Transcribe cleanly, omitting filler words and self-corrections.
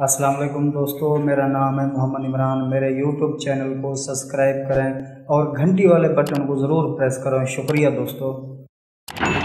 अस्सलाम वालेकुम दोस्तों, मेरा नाम है मोहम्मद इमरान। मेरे यूट्यूब चैनल को सब्सक्राइब करें और घंटी वाले बटन को ज़रूर प्रेस करें। शुक्रिया दोस्तों।